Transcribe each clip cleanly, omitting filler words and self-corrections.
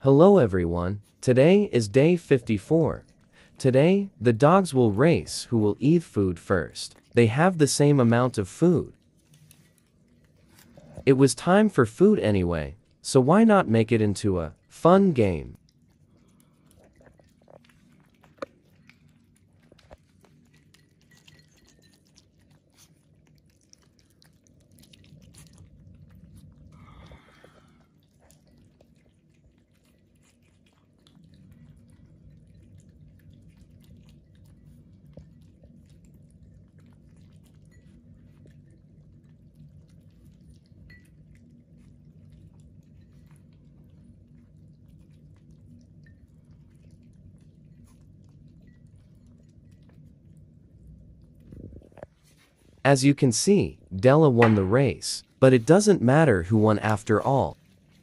Hello everyone, today is day 54. Today, the dogs will race who will eat food first. They have the same amount of food. It was time for food anyway, so why not make it into a fun game? As you can see, Della won the race, but it doesn't matter who won after all.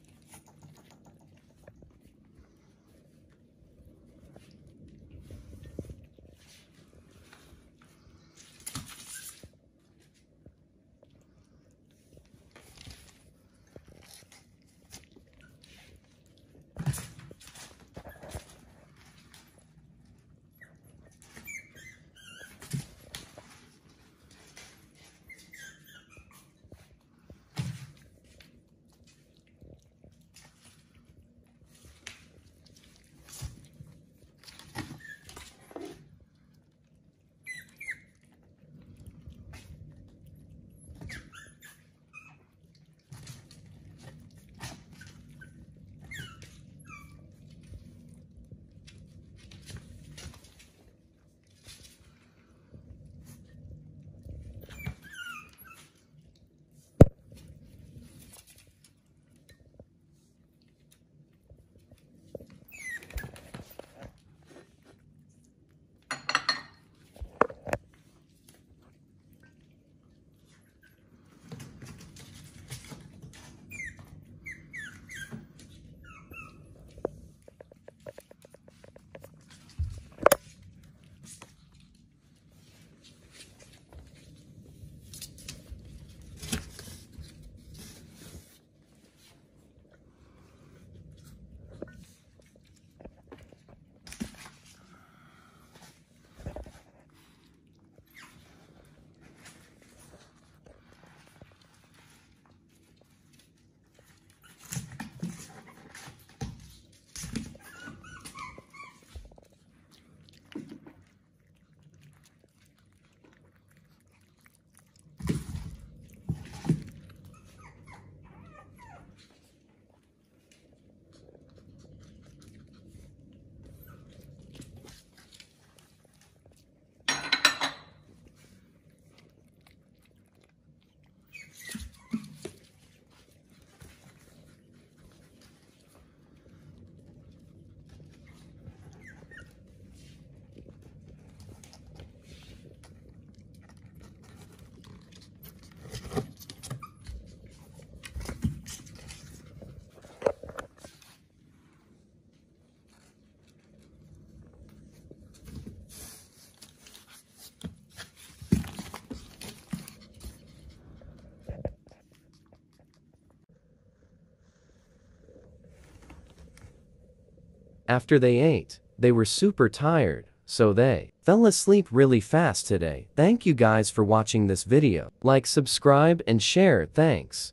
After they ate, they were super tired, so they fell asleep really fast today. Thank you guys for watching this video. Like, subscribe, and share. Thanks.